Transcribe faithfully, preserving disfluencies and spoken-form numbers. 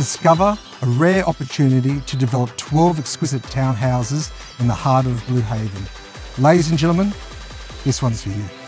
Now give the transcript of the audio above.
Discover a rare opportunity to develop twelve exquisite townhouses in the heart of Blue Haven. Ladies and gentlemen, this one's for you.